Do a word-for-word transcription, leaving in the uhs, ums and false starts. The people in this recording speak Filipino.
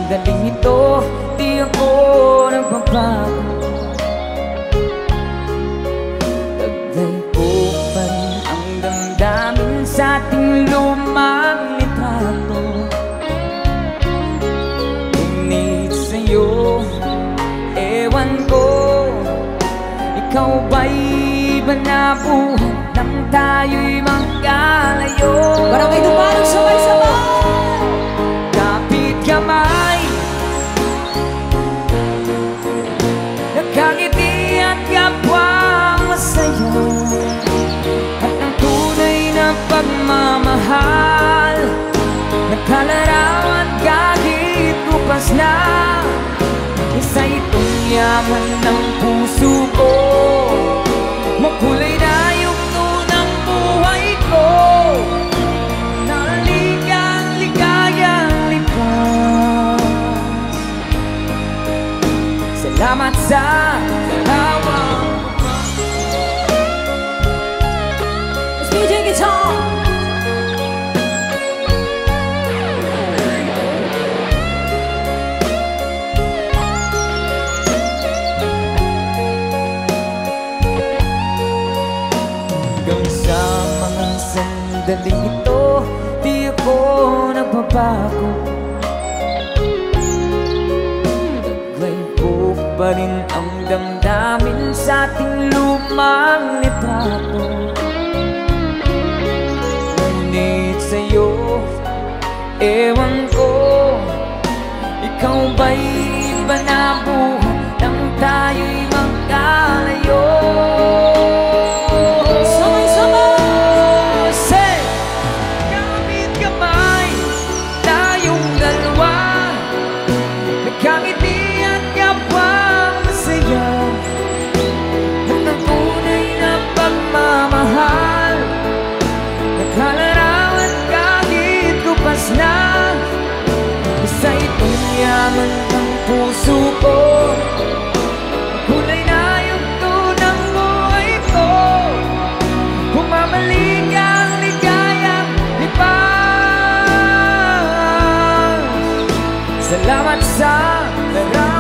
sandaling ito, di ako nagbabago. Taglay ko pa rin ang damdamin sa ating lumang litrato. Ngunit sa'yo, ewan ko, ikaw ba'y iba na buhay nang tayo'y magkalayo? Parang may dumarang sabay-sabay. Kapit kamay, nakangiti at kapwang masaya, at ang tunay na pagmamahal, nakalarawan kahit lupas na. Isa itong yaman ng puso ko, makulay na yugto ng buhay ko, naligang ligayang lipas. Salamat sa hawak. Let's D J guitar. Hanggang sa mga sandaling ito, di ako nagbabago. Taglay ko pa rin ang damdamin sa ating lumang litrato. Ngunit sa'yo, ewan ko, ikaw ba'y iba na buhay nang tayo'y magkalayo? Nakangiti at kapwang masaya, at ang tunay na pagmamahal, nakalarawan kahit lupas na. Isa itong yaman ng puso ko, kulay na yugto ng buhay ko, bumabalik ang ligayang lipas. Salamat sa lahat.